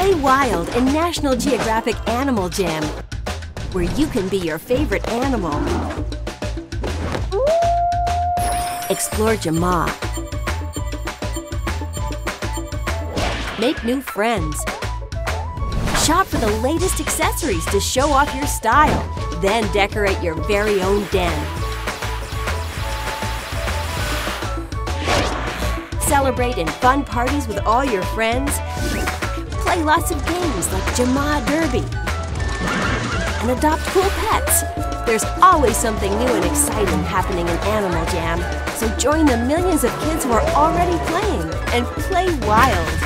Play wild in National Geographic Animal Jam, where you can be your favorite animal. Explore Jama. Make new friends. Shop for the latest accessories to show off your style. Then decorate your very own den. Celebrate in fun parties with all your friends. Play lots of games like Jama Derby. And adopt cool pets. There's always something new and exciting happening in Animal Jam. So join the millions of kids who are already playing and play wild.